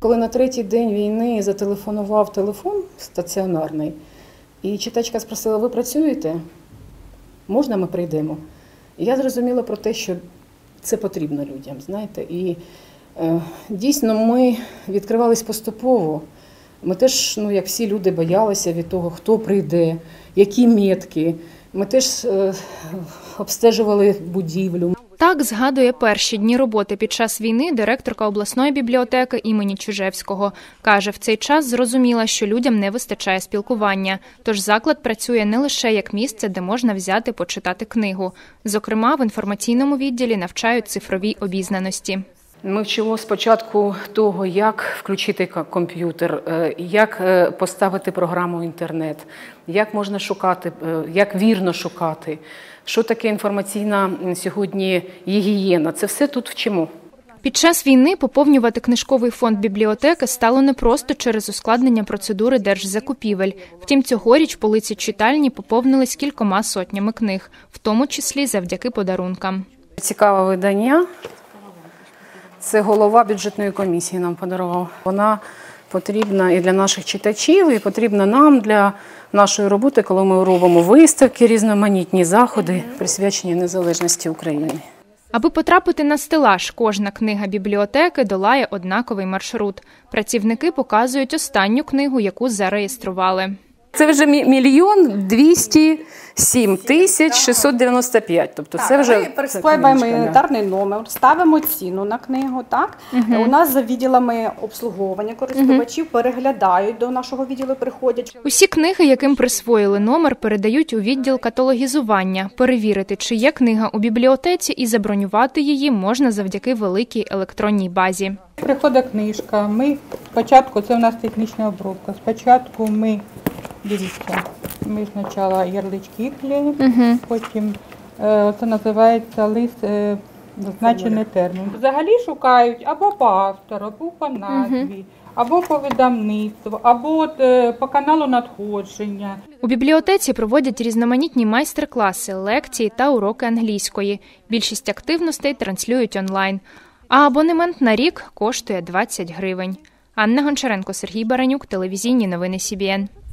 Коли на третій день війни зателефонував телефон стаціонарний, і читачка спросила: ви працюєте? Можна ми прийдемо? І я зрозуміла про те, що це потрібно людям, знаєте. І дійсно ми відкривались поступово. Ми теж, як всі люди, боялися від того, хто прийде, які метки. Ми теж обстежували будівлю. Так згадує перші дні роботи під час війни директорка обласної бібліотеки імені Чижевського. Каже, в цей час зрозуміла, що людям не вистачає спілкування. Тож заклад працює не лише як місце, де можна взяти почитати книгу. Зокрема, в інформаційному відділі навчають цифровій обізнаності. Ми вчимо спочатку того, як включити комп'ютер, як поставити програму в інтернет, як можна шукати, як вірно шукати, що таке інформаційна сьогодні гігієна. Це все тут вчимо. Під час війни поповнювати книжковий фонд бібліотеки стало не просто через ускладнення процедури держзакупівель. Втім, цьогоріч полиці читальні поповнились кількома сотнями книг, в тому числі завдяки подарункам. Цікаве видання. Це голова бюджетної комісії нам подарував. Вона потрібна і для наших читачів, і потрібна нам для нашої роботи, коли ми робимо виставки, різноманітні заходи, присвячені незалежності України. Аби потрапити на стелаж, кожна книга бібліотеки долає однаковий маршрут. Працівники показують останню книгу, яку зареєстрували. Це вже 1 207 695. Тобто це вже ми присвоюємо інвентарний номер, ставимо ціну на книгу. Так? У нас за відділами обслуговування користувачів переглядають, до нашого відділу приходять. Усі книги, яким присвоїли номер, передають у відділ каталогізування. Перевірити, чи є книга у бібліотеці, і забронювати її можна завдяки великій електронній базі. Приходить книжка, ми спочатку, це у нас технічна обробка, спочатку дивіться, ми спочатку ярлички клеїмо, потім це називається лист зазначений термін. Взагалі шукають або по автору, або по назві, або по видавництву, або по каналу надходження. У бібліотеці проводять різноманітні майстер-класи, лекції та уроки англійської. Більшість активностей транслюють онлайн. А абонемент на рік коштує 20 гривень. Анна Гончаренко, Сергій Баранюк, телевізійні новини СІБІН.